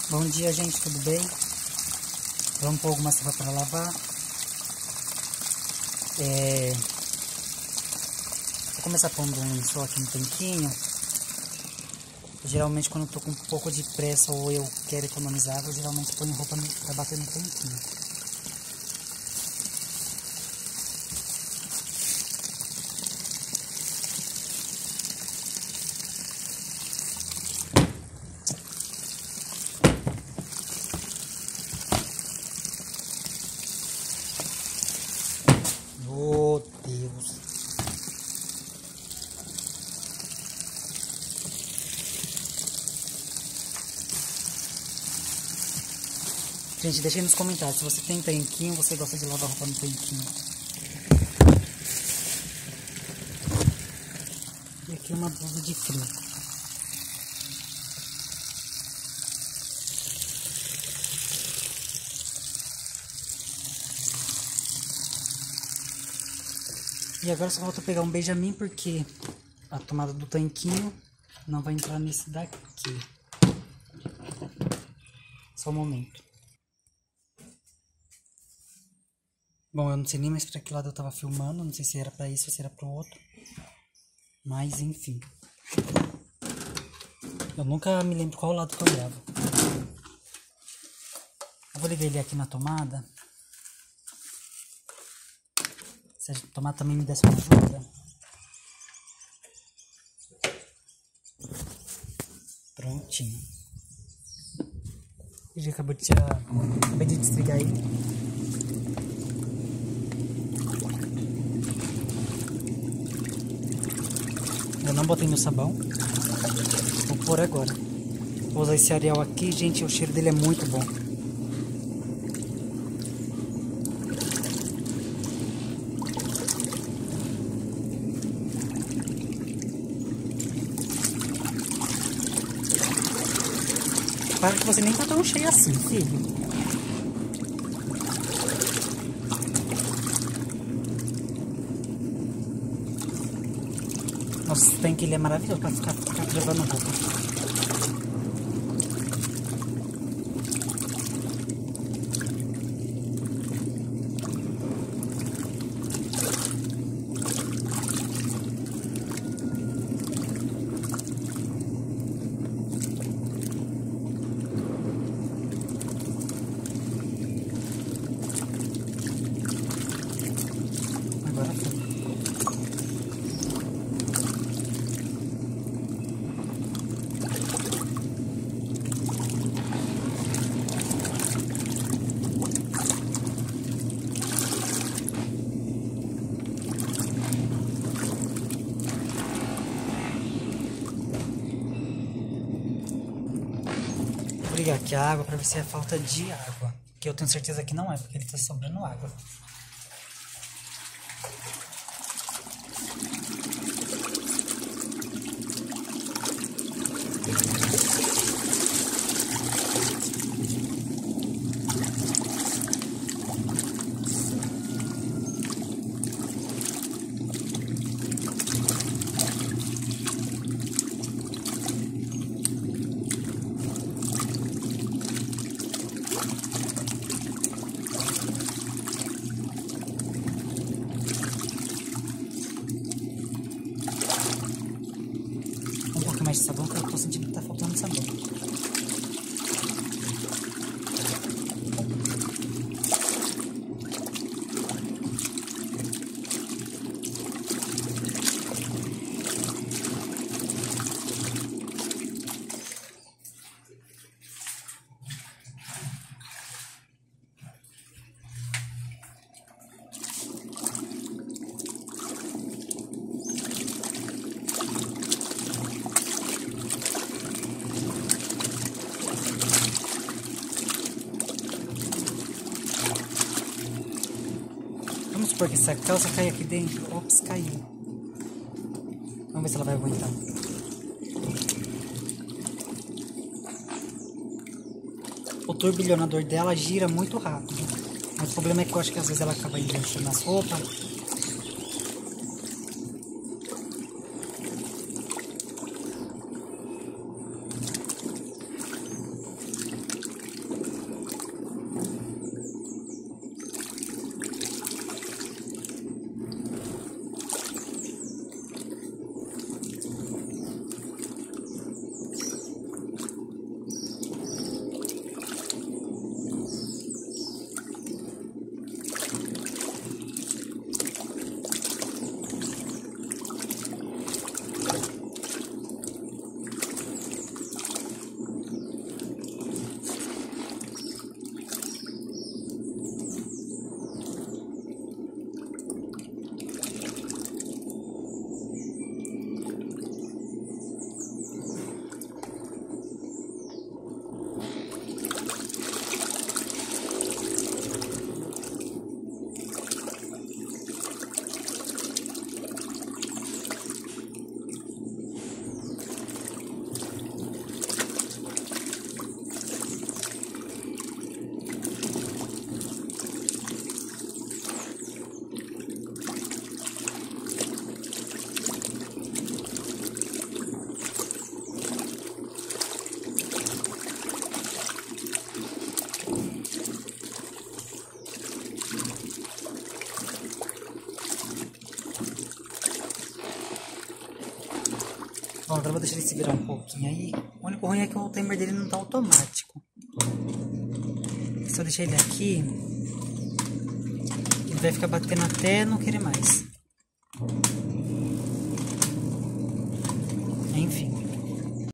Bom dia, gente, tudo bem? Vamos pôr alguma roupa para lavar. Vou começar pondo um lençol aqui no tanquinho. Geralmente quando eu tô com um pouco de pressa ou eu quero economizar, eu geralmente ponho roupa para bater no tanquinho. Oh, Deus. Gente, deixa aí nos comentários se você tem tanquinho, você gosta de lavar roupa no tanquinho. E aqui uma blusa de frio. E agora só falta pegar um Benjamin porque a tomada do tanquinho não vai entrar nesse daqui. Só um momento. Bom, eu não sei nem mais pra que lado eu tava filmando, não sei se era pra isso ou se era pro outro. Mas enfim. Eu nunca me lembro qual lado que eu gravo. Eu vou ligar ele aqui na tomada. Se a tomada também me desse uma ajuda. Prontinho. Ele acabei de desligar ele. Eu não botei no sabão. Vou pôr agora. Vou usar esse Ariel aqui, gente. O cheiro dele é muito bom. Para que você nem tá tão cheio assim, filho. Nossa, esse tanque ele é maravilhoso pra ficar levando roupa. Agora foi. Vou ligar aqui a água pra ver se é falta de água. Que eu tenho certeza que não é, porque ele tá sobrando água. Um pouco mais de sabão, que eu tô sentindo que tá faltando sabão. Vamos supor que essa calça caia aqui dentro. Ops, caiu. Vamos ver se ela vai aguentar. O turbilhonador dela gira muito rápido. Mas o problema é que eu acho que às vezes ela acaba enganchando as roupas. Bom, agora eu vou deixar ele se virar um pouquinho aí. O único ruim é que o timer dele não tá automático. Se eu deixar ele aqui, ele vai ficar batendo até não querer mais. Enfim.